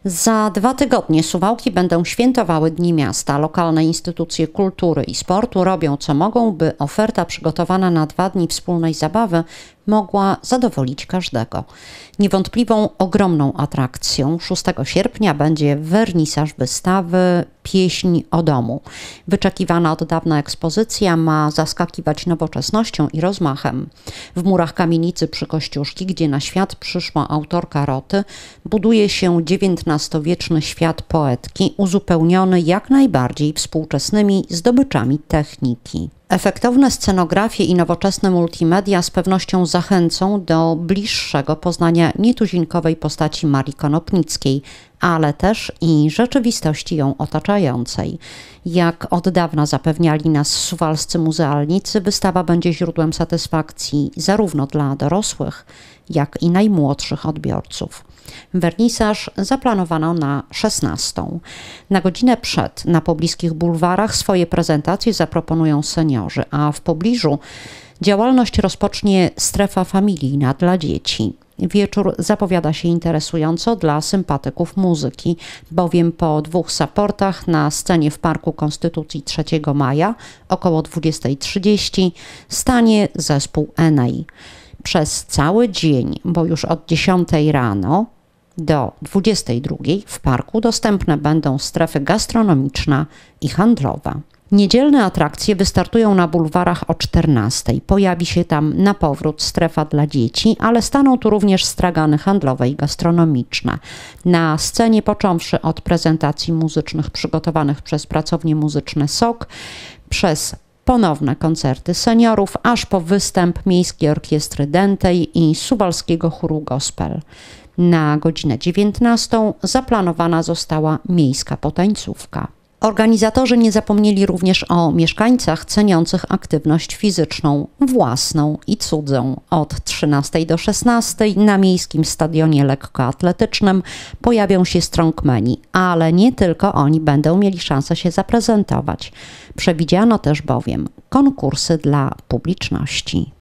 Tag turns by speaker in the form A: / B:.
A: Za 2 tygodnie Suwałki będą świętowały Dni Miasta. Lokalne instytucje kultury i sportu robią co mogą, by oferta przygotowana na 2 dni wspólnej zabawy mogła zadowolić każdego. Niewątpliwą ogromną atrakcją 6 sierpnia będzie wernisaż wystawy Pieśń o domu. Wyczekiwana od dawna ekspozycja ma zaskakiwać nowoczesnością i rozmachem. W murach kamienicy przy Kościuszki, gdzie na świat przyszła autorka Roty, buduje się XIX-wieczny świat poetki, uzupełniony jak najbardziej współczesnymi zdobyczami techniki. Efektowne scenografie i nowoczesne multimedia z pewnością zachęcą do bliższego poznania nietuzinkowej postaci Marii Konopnickiej, ale też i rzeczywistości ją otaczającej. Jak od dawna zapewniali nas suwalscy muzealnicy, wystawa będzie źródłem satysfakcji zarówno dla dorosłych, jak i najmłodszych odbiorców. Wernisaż zaplanowano na 16. Na godzinę przed na pobliskich bulwarach swoje prezentacje zaproponują seniorzy, a w pobliżu działalność rozpocznie strefa familijna dla dzieci. Wieczór zapowiada się interesująco dla sympatyków muzyki, bowiem po 2 supportach na scenie w Parku Konstytucji 3 maja około 20:30 stanie zespół Enei. Przez cały dzień, bo już od 10 rano do 22 w parku dostępne będą strefy gastronomiczna i handlowa. Niedzielne atrakcje wystartują na bulwarach o 14. Pojawi się tam na powrót strefa dla dzieci, ale staną tu również stragany handlowe i gastronomiczne. Na scenie, począwszy od prezentacji muzycznych przygotowanych przez pracownie muzyczne SOK, przez ponowne koncerty seniorów, aż po występ Miejskiej Orkiestry Dętej i Suwalskiego Chóru Gospel. Na godzinę 19 zaplanowana została miejska potańcówka. Organizatorzy nie zapomnieli również o mieszkańcach ceniących aktywność fizyczną, własną i cudzą. Od 13 do 16 na miejskim stadionie lekkoatletycznym pojawią się strongmeni, ale nie tylko oni będą mieli szansę się zaprezentować. Przewidziano też bowiem konkursy dla publiczności.